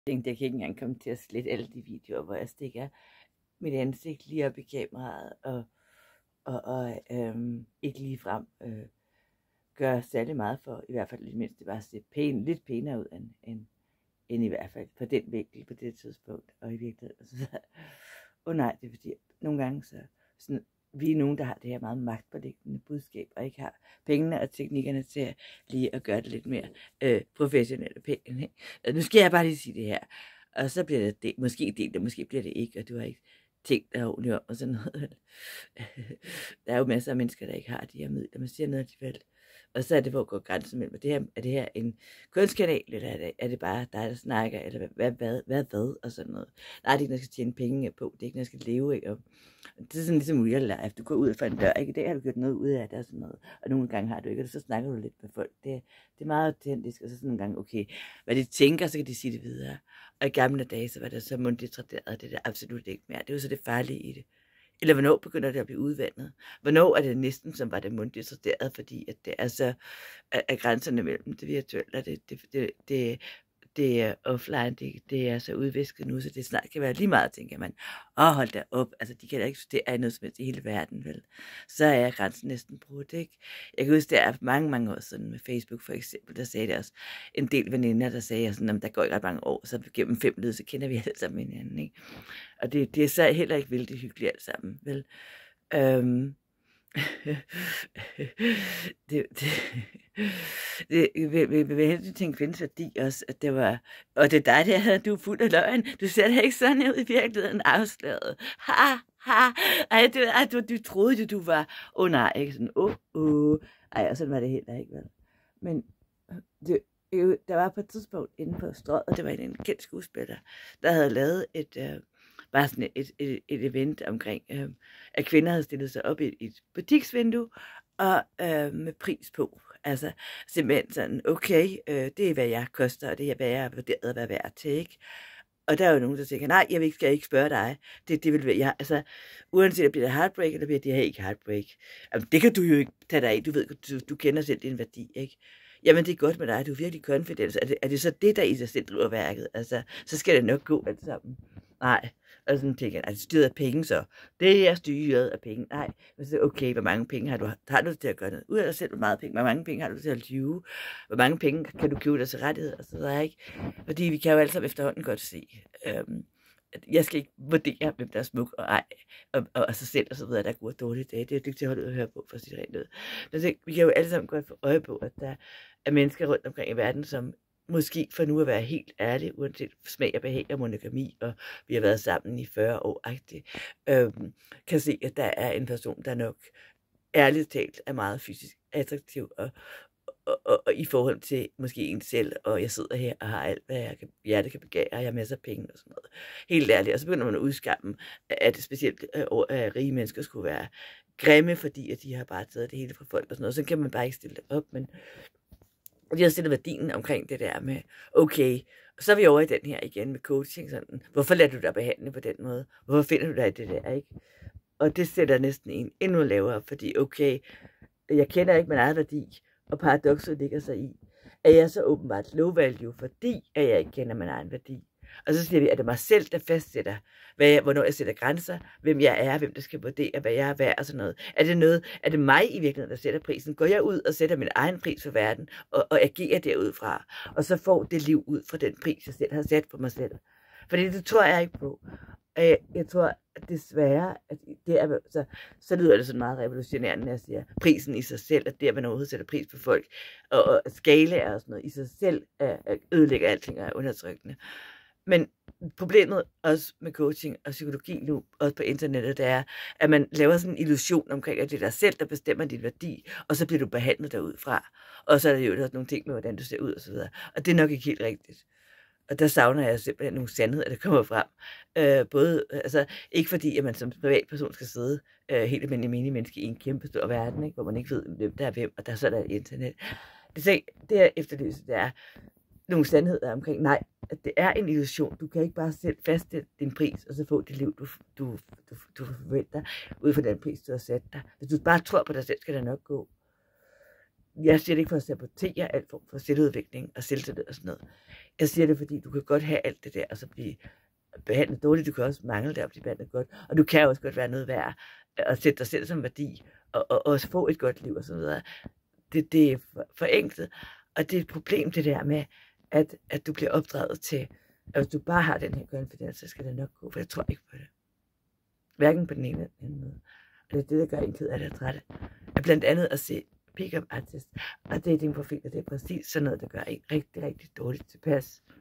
tænkte, jeg kan ikke engang komme til at slette alle de videoer, hvor jeg stikker mit ansigt lige op i kameraet, og ikke lige frem gør særlig meget for, i hvert fald i mindste bare se lidt pænere ud, end i hvert fald på den vinkel på det tidspunkt, og i virkeligheden. Så, nej, det er fordi, nogle gange så, sådan, vi er nogen, der har det her meget magtpåliggende budskab, og ikke har pengene og teknikkerne til lige at gøre det lidt mere professionelt og pænt. Ikke? Nu skal jeg bare lige sige det her, og så bliver det måske delt, og måske bliver det ikke, og du har ikke tænkt dig ordentligt om, og sådan noget. Der er jo masser af mennesker, der ikke har de her midler, man siger noget alligevel. Og så er det, hvor går grænsen mellem, er det her en kunstkanal, eller er det bare dig, der snakker, eller hvad, og sådan noget. Nej, det er ikke noget, jeg skal tjene penge på, det er ikke noget, jeg skal leve af. Og det er sådan ligesom real life, du går ud fra en dør, ikke? I dag har du gjort noget ud af det, og sådan noget. Og nogle gange har du ikke, og så snakker du lidt med folk. Det er meget autentisk, og så sådan nogle gange, okay, hvad de tænker, så kan de sige det videre. Og i gamle dage, så var det så mundtligt traderet, det er det absolut ikke mere. Det er jo så det farlige i det. Eller hvornår begynder det at blive udvandet? Hvornår er det næsten, som var det mundtligt sorteret, fordi at det er så, at grænserne mellem det virtuelle og det er offline, det er så udvisket nu, så det snart kan være lige meget, tænker man. Hold da op, altså de kan da ikke studere noget som helst i hele verden, vel? Så er grænsen næsten brudt, ikke? Jeg kan huske, der er mange år siden med Facebook for eksempel, der sagde det også en del veninder, der sagde sådan, at der går ikke ret mange år, så gennem 5 led, så kender vi alle sammen hinanden, ikke? Og det er så heller ikke vældig hyggeligt alt sammen, vel? Ved hensyn til en kvindes værdi også, at det var, og det er dig, der du er fuld af løgn, du ser da ikke sådan ud i virkeligheden, afsløret, du troede jo, du var, nej, ikke sådan, ej, og sådan var det heller ikke, vel? Men der var på et tidspunkt inde på Strøget, og det var en kendt skuespiller, der havde lavet bare sådan et event omkring, at kvinder havde stillet sig op i et butiksvindue, og med pris på. Altså simpelthen sådan, okay, det er hvad jeg koster, og det er hvad jeg har vurderet at være værd til, ikke? Og der er jo nogen, der tænker, nej, jeg skal ikke spørge dig. Det vil være, altså, uanset om det bliver heartbreak, eller bliver det her ikke heartbreak. Jamen, det kan du jo ikke tage dig af. Du ved, du kender selv din værdi, ikke? Jamen, det er godt med dig. Du er virkelig confident. Er det så det, der i sig selv driver værket? Altså, så skal det nok gå alt sammen. Nej. Og sådan tænker jeg, er det styret af penge så? Det er styret af penge. Nej, men så okay, hvor mange penge har du til at gøre noget ud af dig selv? Hvor meget penge? Hvor mange penge har du til at lyve? Hvor mange penge kan du købe dig til rettigheder? Og så der ikke. Fordi vi kan jo alle sammen efterhånden godt se, jeg skal ikke vurdere, hvem der er smuk og ej, og sig selv og så videre, der er gode og dårlige dage. Det er jo ikke til at holde ud og høre på, for at sige det rent ud. Men vi kan jo alle sammen godt få øje på, at der er mennesker rundt omkring i verden, som måske for nu at være helt ærlig, uanset smag og behag og monogami, og vi har været sammen i 40 år, kan se, at der er en person, der nok ærligt talt er meget fysisk attraktiv, og i forhold til måske en selv, og jeg sidder her og har alt, hvad hjertet kan begære, og jeg har masser af penge og sådan noget. Helt ærligt, og så begynder man at udskamme, at specielt rige mennesker skulle være grimme, fordi at de har bare taget det hele fra folk og sådan noget. Så kan man bare ikke stille det op, men de har stillet værdien omkring det der med, okay, og så er vi over i den her igen med coaching, sådan, hvorfor lader du dig behandle på den måde? Hvorfor finder du dig i det der, ikke? Og det sætter næsten en endnu lavere, fordi okay, jeg kender ikke min eget værdi, og paradokset ligger sig i, at jeg så åbenbart low value, fordi at jeg ikke kender min egen værdi. Og så siger vi, at det er mig selv, der fastsætter, hvornår jeg sætter grænser, hvem jeg er, hvem der skal vurdere, hvad jeg er værd og sådan noget. Er det mig i virkeligheden, der sætter prisen? Går jeg ud og sætter min egen pris for verden, og agerer derudfra, og så får det liv ud fra den pris, jeg selv har sat på mig selv? Fordi det tror jeg ikke på. Jeg tror at desværre, at det er, så lyder det sådan meget revolutionerende, når jeg siger, prisen i sig selv, at det, at man overhovedet sætter pris på folk, og skalaer og sådan noget, i sig selv ødelægger alting og er undertrykkende. Men problemet også med coaching og psykologi nu, også på internettet, det er, at man laver sådan en illusion omkring, at det er dig selv, der bestemmer din værdi, og så bliver du behandlet derudfra. Og så er der jo også nogle ting med, hvordan du ser ud og så videre. Og det er nok ikke helt rigtigt. Og der savner jeg simpelthen nogle sandheder, der kommer frem. Både, altså, ikke fordi, at man som privatperson skal sidde helt almindelig menig menneske i en kæmpe stor verden, ikke, hvor man ikke ved, hvem der er hvem, og der er så der internet. Det jeg efterlyser, det er nogle sandheder omkring, nej, at det er en illusion. Du kan ikke bare selv fastsætte din pris, og så få det liv, du forventer, ud fra den pris, du har sat dig. Hvis du bare tror på dig selv, skal det nok gå. Jeg siger det ikke for at sabotere alt form for selvudvikling og selvtillid og sådan noget. Jeg siger det, fordi du kan godt have alt det der, og så blive behandlet dårligt. Du kan også mangle det og blive behandlet godt. Og du kan også godt være noget værd at sætte dig selv som værdi, og også få et godt liv og sådan noget. Det er forenklet, og det er et problem, det der med, at du bliver opdraget til, at hvis du bare har den her confidence, så skal det nok gå, for jeg tror ikke på det. Hverken på den ene eller den anden måde. Og det er det, der gør en ked af det trætte. Er blandt andet at se pick-up artist og datingprofiler. Det er præcis sådan noget, der gør en rigtig, rigtig dårligt tilpas.